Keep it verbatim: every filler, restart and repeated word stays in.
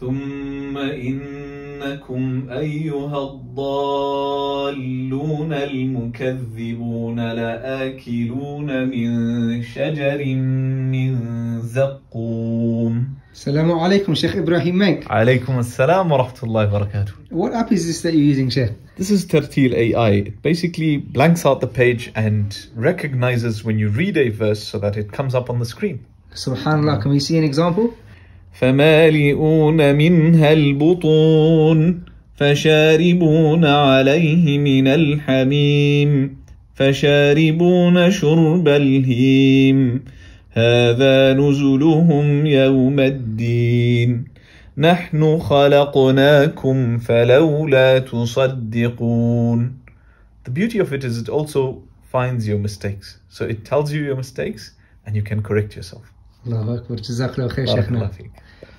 ثم إنكم أيها الضالون المكذبون لآكلون من شجر من زقوم. Assalamu alaikum, Sheikh Ibrahim Menk. Alaikum assalam wa rahmatullahi wa barakatuh. What app is this that you're using, Sheikh? This is Tartil A I. It basically blanks out the page and recognizes when you read a verse so that it comes up on the screen. Subhanallah, can we see an example? فمالئون منها البطون فشاربون عليه من الحميم فشاربون شرب الهيم هذا نزلهم يوم الدين نحن خلقناكم فلولا تصدقون. The beauty of it is it also finds your mistakes. So it tells you your mistakes and you can correct yourself. Allahu Akbar. Jazakallah khair, Sheikhna.